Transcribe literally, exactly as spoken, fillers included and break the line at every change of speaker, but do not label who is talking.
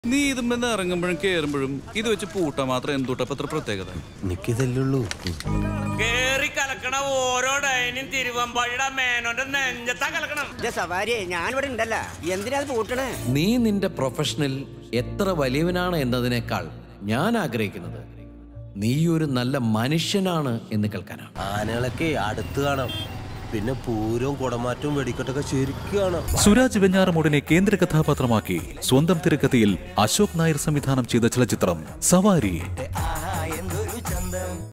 നീ ഇതുമെന്ന് ഇറങ്ങുമ്പോഴും കേറുമ്പോഴും ഇത് വെച്ച് പൂട്ട മാത്രം എന്തുട്ടപ്പ അത്ര പ്രത്യേകത
നിക്കിതല്ലുള്ളൂ.
കേറി കലക്കണ ഓരോ ഡൈനും തിരുവമ്പാടിയുടെ മേനോന്റെ നെഞ്ചത്താ കലക്കണം.
സവാരി ഞാനിവിടെ ഉണ്ടല്ല, എന്തിനാ പൂട്ടണേ?
നീ നിന്റെ പ്രൊഫഷനിൽ എത്ര വലിയവനാണ് എന്നതിനേക്കാൾ ഞാൻ ആഗ്രഹിക്കുന്നത് നീ ഒരു നല്ല മനുഷ്യനാണ് എന്ന് കേൾക്കാനാണ്.
ആനകളൊക്കെ അടുത്ത് കാണാം, പിന്നെ പൂരവും കുടമാറ്റവും വെടിക്കെട്ടൊക്കെ ശരിക്കാണ്.
സുരാജ് വെഞ്ഞാറമൂടിനെ കേന്ദ്ര കഥാപാത്രമാക്കി സ്വന്തം തിരക്കഥയിൽ അശോക് നായർ സംവിധാനം ചെയ്ത ചലച്ചിത്രം സവാരി.